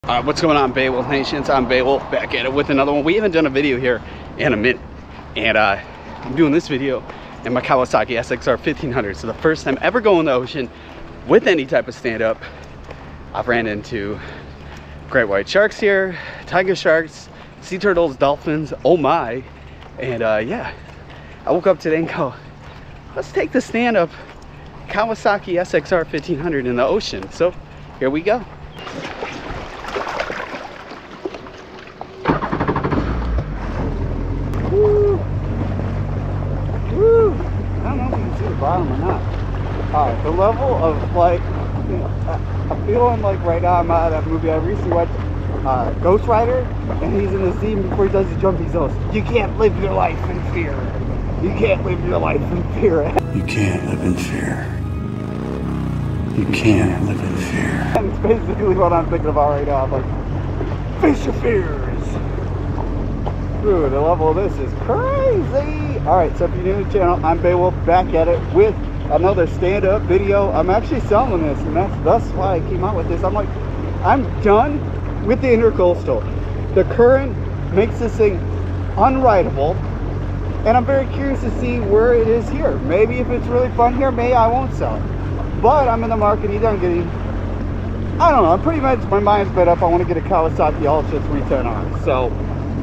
What's going on, Beowulf Nations? I'm Beowulf, back at it with another one. We haven't done a video here in a minute, and I'm doing this video in my Kawasaki SXR 1500. So the first time ever going in the ocean with any type of stand-up. I've ran into great white sharks here, tiger sharks, sea turtles, dolphins, oh my. And yeah, I woke up today and go, let's take the stand-up Kawasaki SXR 1500 in the ocean. So here we go. Woo. Woo. I don't know if you can see the bottom or not. The level of like, I'm feeling like right now I'm out of that movie I recently watched, Ghost Rider, and he's in the scene before he does his jumping zones. You can't live your life in fear. You can't live your life in fear. You can't live in fear. You can't live in fear. And it's basically what I'm thinking about right now. I'm like, face your fears. Ooh, the level of this is crazy. Alright, so if you're new to the channel, I'm Beowulf, back at it with another stand-up video. I'm actually selling this, and that's why I came out with this. I'm like, I'm done with the Intercoastal. The current makes this thing unrideable, and I'm very curious to see where it is here. Maybe if it's really fun here, maybe I won't sell it. But I'm in the market either. I'm getting, I don't know, I'm pretty much, my mind's made up. I want to get a Kawasaki Ultra 310R. So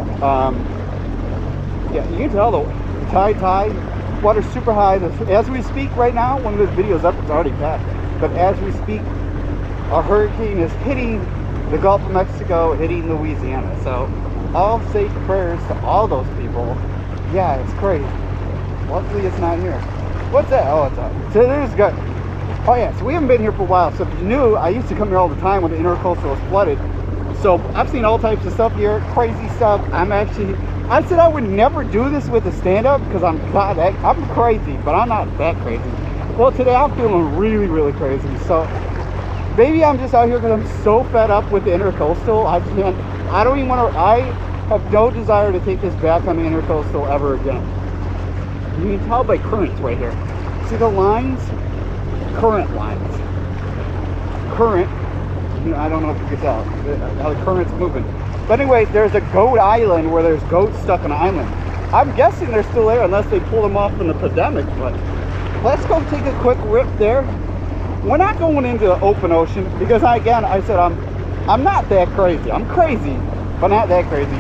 yeah, you can tell the tide, water's super high. As we speak right now, one of those videos up, it's already passed, but as we speak, a hurricane is hitting the Gulf of Mexico, hitting Louisiana. So all safe prayers to all those people. Yeah, it's crazy. Luckily it's not here. What's that? Oh, it's up. So there's got, oh yeah, so we haven't been here for a while. So if you knew, I used to come here all the time when the Intercoastal was flooded. So I've seen all types of stuff here, crazy stuff. I said I would never do this with a stand-up because I'm crazy, but I'm not that crazy. Well, today I'm feeling really, really crazy. So maybe I'm just out here because I'm so fed up with the Intercoastal. I don't even want to, I have no desire to take this back on the Intercoastal ever again. You can tell by currents right here. See the lines? Current lines. Current. I don't know if you can tell how the current's moving. But anyway, there's a goat island where there's goats stuck on an island. I'm guessing they're still there unless they pull them off in the pandemic. But let's go take a quick rip there. We're not going into the open ocean because I said I'm not that crazy. I'm crazy, but not that crazy.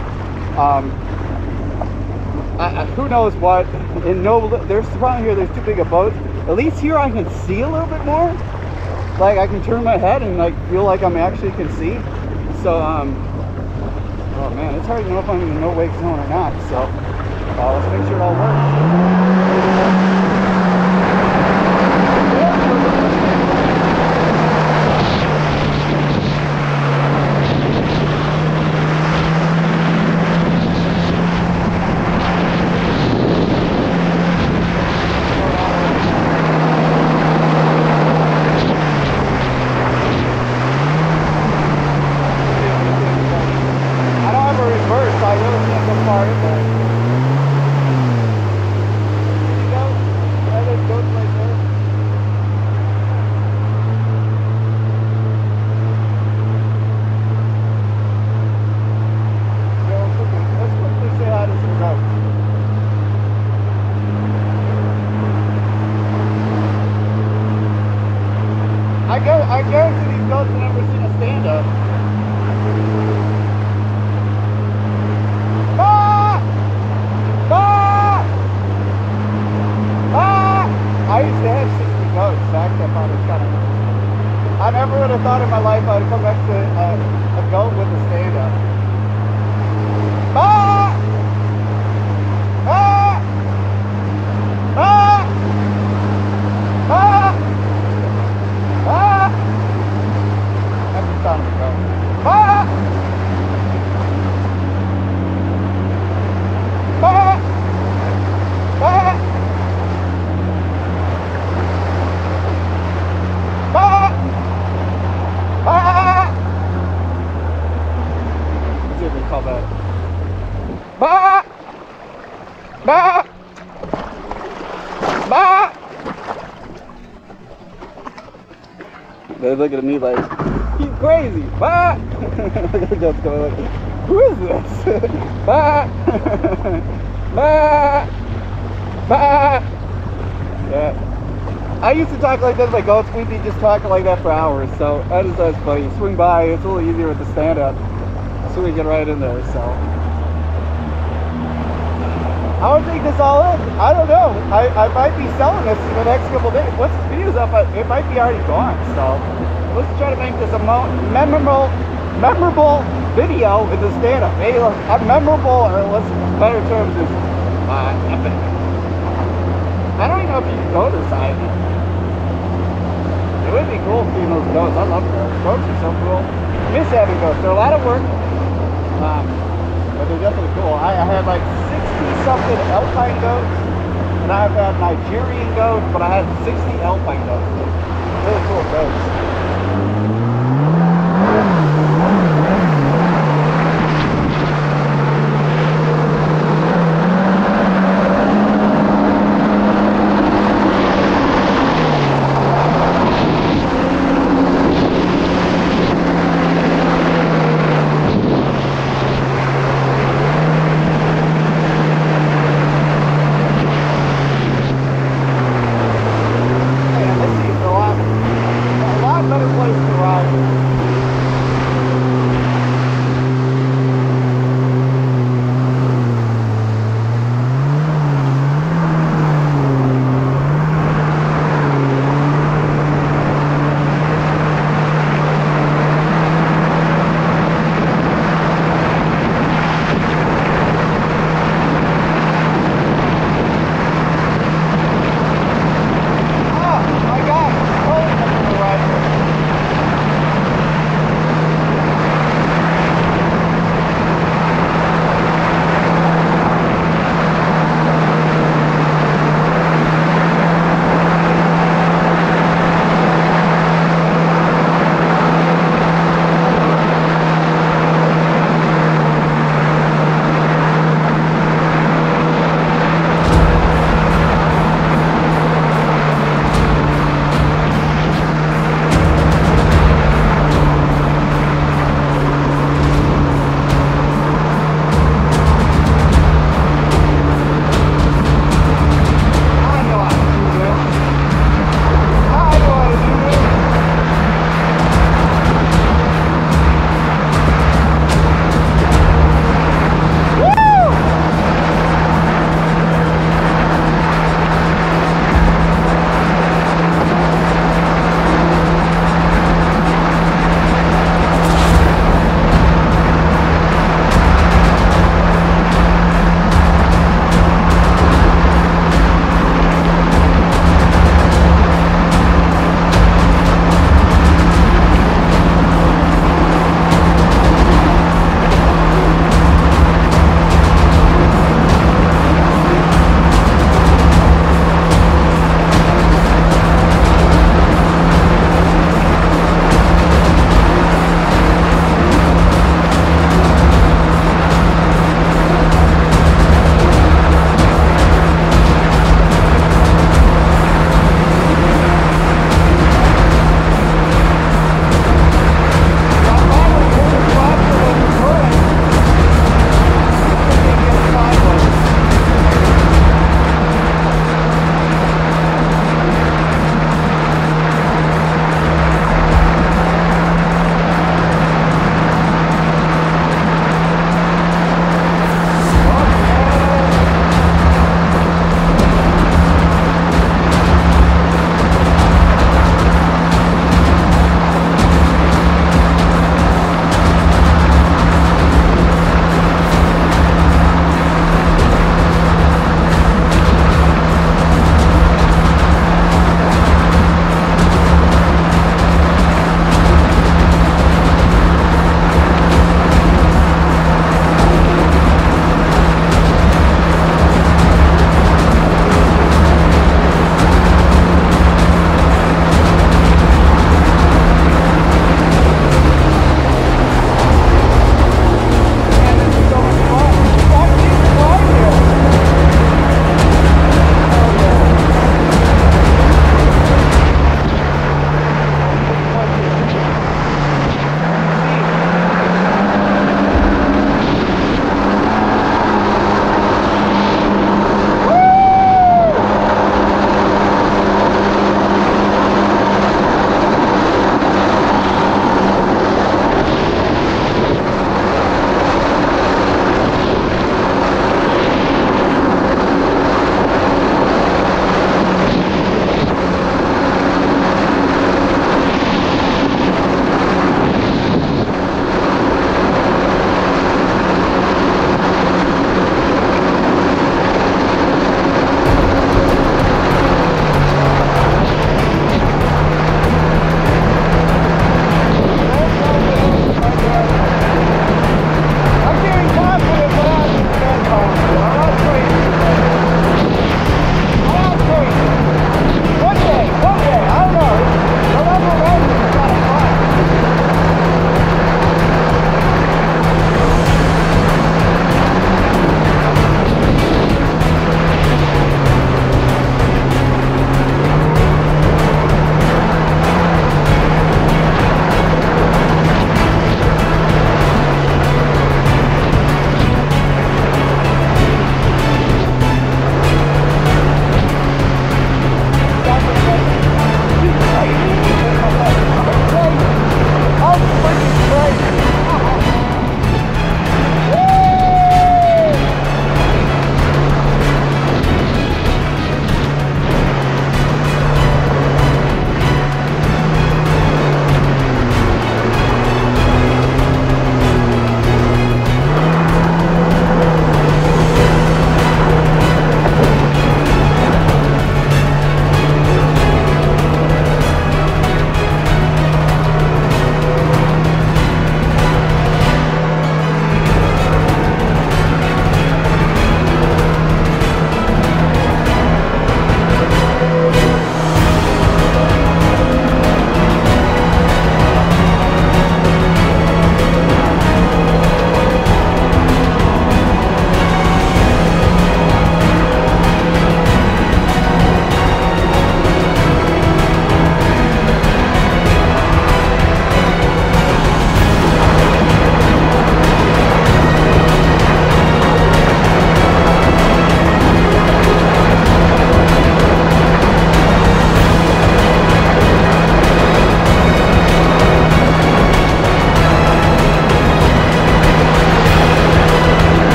Who knows what? There's around here. There's too big of boats. At least here I can see a little bit more. Like I can turn my head and like feel like I'm actually can see. So oh man, it's hard to know if I'm in the no wake zone or not. So let's make sure it all works. I guarantee these goats have never seen a stand-up. Ah! Ah! Ah! I used to have 60 goats, so I thought it was kind of... I never would have thought in my life I would come back to a goat with a stand-up. Ah! Ah! Ah! Ah! Ah! That's the sound of a goat. Ah! Ah! Ah! Ah! Ah! Let's see if we can call that. Ah! Ah! Ah! They're looking at me like, crazy. Bah! Just going like, who is this? Bah! Bah! Bah! Yeah. I used to talk like that with my goats. We'd be just talking like that for hours. So that is funny. You swing by, it's a little easier with the stand up. So we get right in there. So I don't think this all in. I don't know. I might be selling this in the next couple days. Once this video's up, it might be already gone. So let's try to make this a memorable video with the stand-up. Maybe a memorable, or let's better terms is epic. I don't even know if you can go to this island. It would be cool seeing those goats. I love goats. Goats are so cool. Miss having goats. They're a lot of work, but they're definitely cool. I had like 60-something alpine goats, and I've had Nigerian goats, but I had 60 alpine goats. So really cool goats.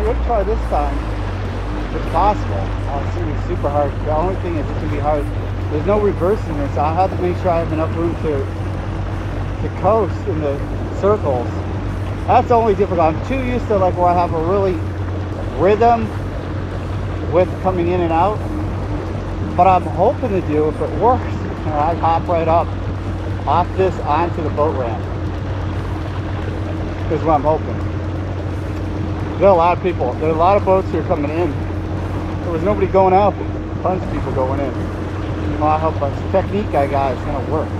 gonna try this time. It's possible. Oh, it's gonna be super hard. The only thing is it's gonna be hard. There's no reversing this. So I'll have to make sure I have enough room to coast in the circles. That's the only difficult. I'm too used to like where I have a really rhythm with coming in and out. But I'm hoping to do, if it works, I hop right up off this onto the boat ramp. Is what I'm hoping. There are a lot of people. There are a lot of boats here coming in. There was nobody going out. Tons of people going in. Well, I hope this technique I got is gonna work.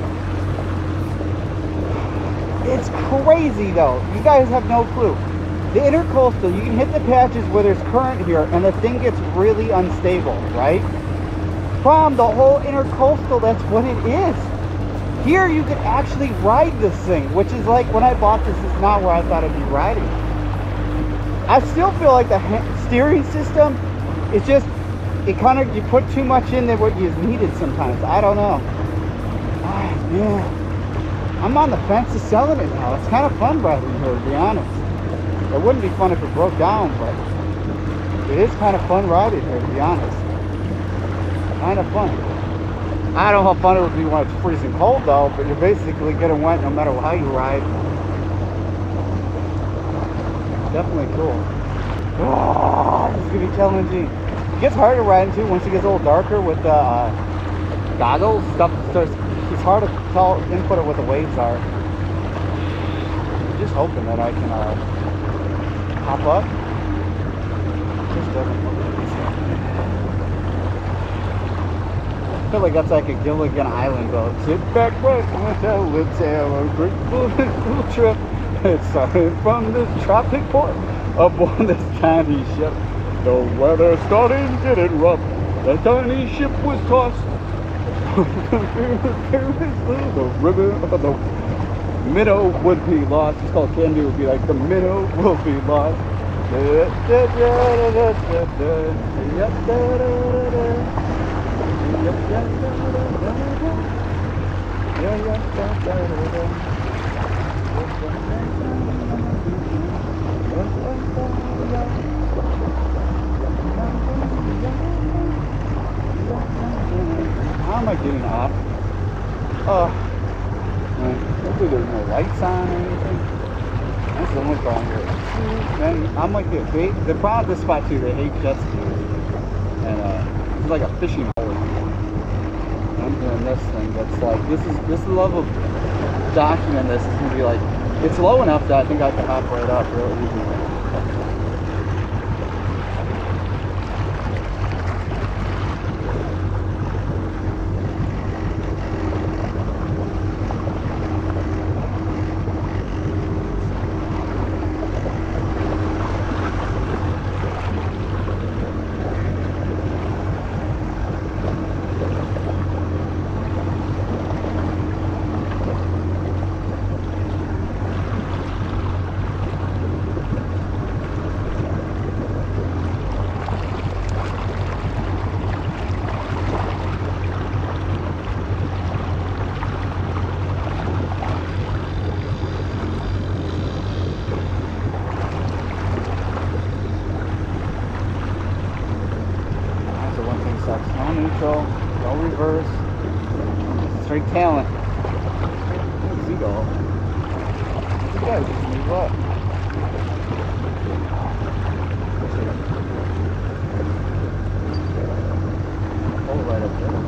It's crazy though. You guys have no clue. The intercoastal, you can hit the patches where there's current here and the thing gets really unstable, right? From the whole intercoastal, that's what it is. Here you can actually ride this thing, which is like when I bought this is not where I thought I'd be riding. I still feel like the steering system is just, it kind of, you put too much in there what you needed sometimes. I don't know. Ah, yeah. I'm on the fence of selling it now. It's kind of fun riding here, to be honest. It wouldn't be fun if it broke down, but it is kind of fun riding here, to be honest. Kind of fun. I don't know how fun it would be when it's freezing cold though, but you're basically getting wet no matter how you ride. Definitely cool. Oh, this is gonna be challenging. It gets harder riding too once it gets a little darker with the goggles. Stuff starts. It's hard to tell input it what the waves are. I'm just hoping that I can hop up. Just doesn't. I feel like that's like a Gilligan Island boat. Sit back, right, let's have a grateful little trip. It's starting from this tropic port aboard this tiny ship. The weather starting getting rough. The tiny ship was tossed. The river of the minnow would be lost. It's called Candy would be like the minnow will be lost. How am I getting off? Hopefully there's no lights on or anything. That's the only problem here. And I'm like the problem with this spot too, they hate jet skis. And it's like a fishing hole. I'm doing this thing that's like this is the level of document this is gonna be like it's low enough that I think I can hop right up real easy. No neutral, no reverse, straight talent. Where's he go? This guy just moved up. Oh, right up there.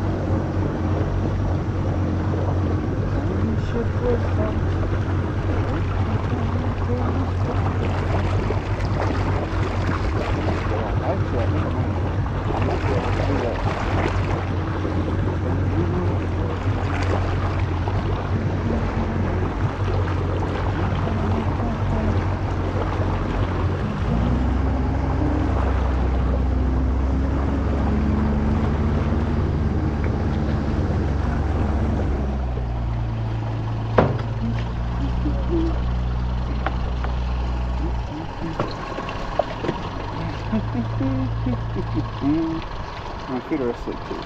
My feet are asleep too.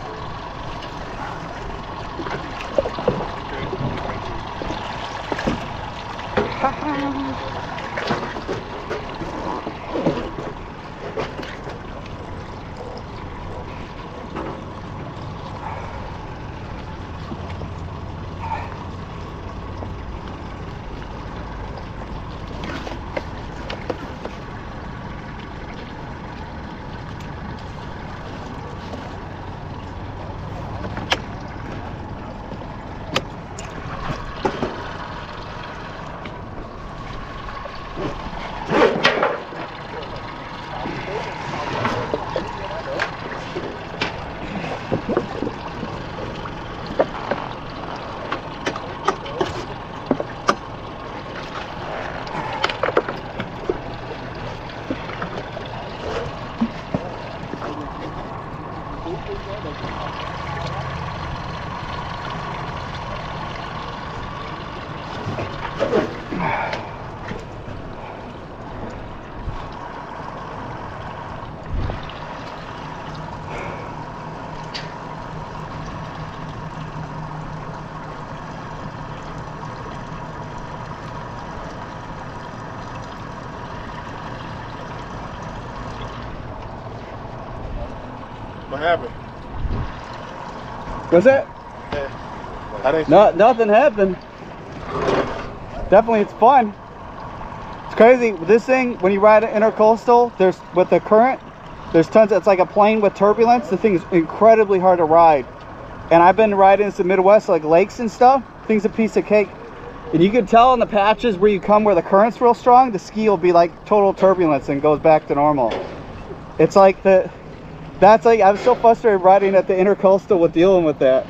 What happened? What's that? How they Nothing happened. Definitely, it's fun. It's crazy. This thing, when you ride an intercoastal, there's with the current, there's tons. It's like a plane with turbulence. The thing is incredibly hard to ride. And I've been riding into the Midwest, like lakes and stuff. Thing's a piece of cake. And you can tell in the patches where you come, where the current's real strong, the ski will be like total turbulence and goes back to normal. It's like that's like, I was so frustrated riding at the intercoastal with dealing with that.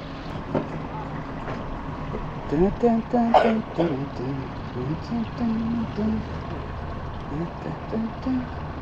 Dun, dun, dun, dun, dun, dun, dun, dun, dun, dun, dun, dun, dun.